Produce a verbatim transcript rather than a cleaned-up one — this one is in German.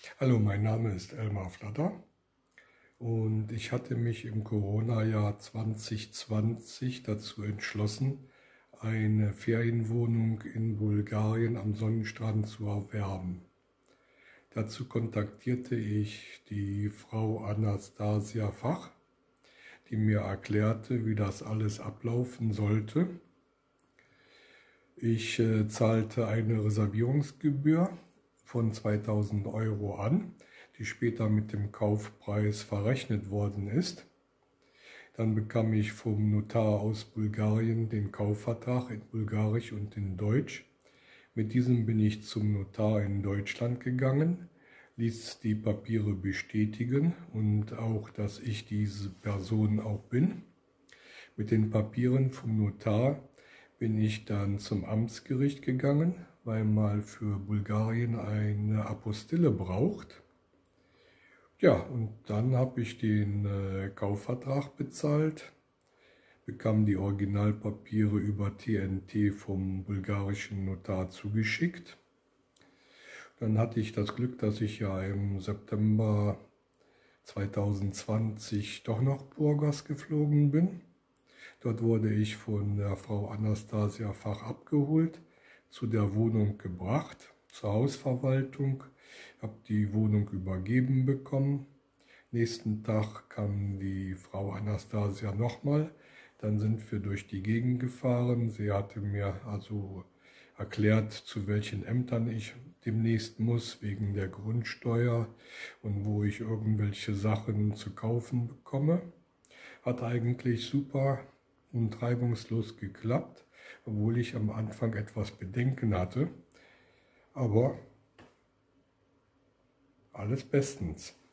Hallo, mein Name ist Elmar Flatter und ich hatte mich im Corona-Jahr zwanzig zwanzig dazu entschlossen, eine Ferienwohnung in Bulgarien am Sonnenstrand zu erwerben. Dazu kontaktierte ich die Frau Anastasia Fach, die mir erklärte, wie das alles ablaufen sollte. Ich äh, zahlte eine Reservierungsgebühr von zweitausend Euro an, die später mit dem Kaufpreis verrechnet worden ist. Dann bekam ich vom Notar aus Bulgarien den Kaufvertrag in Bulgarisch und in Deutsch. Mit diesem bin ich zum Notar in Deutschland gegangen, ließ die Papiere bestätigen und auch, dass ich diese Person auch bin. Mit den Papieren vom Notar bin ich dann zum Amtsgericht gegangen, weil man für Bulgarien eine Apostille braucht. Ja, und dann habe ich den äh, Kaufvertrag bezahlt, bekam die Originalpapiere über T N T vom bulgarischen Notar zugeschickt. Dann hatte ich das Glück, dass ich ja im September zweitausendzwanzig doch nach Burgas geflogen bin. Dort wurde ich von der Frau Anastasia Fach abgeholt, zu der Wohnung gebracht, zur Hausverwaltung, habe die Wohnung übergeben bekommen. Nächsten Tag kam die Frau Anastasia nochmal, dann sind wir durch die Gegend gefahren. Sie hatte mir also erklärt, zu welchen Ämtern ich demnächst muss, wegen der Grundsteuer und wo ich irgendwelche Sachen zu kaufen bekomme. Hat eigentlich super und reibungslos geklappt, obwohl ich am Anfang etwas Bedenken hatte, aber alles bestens.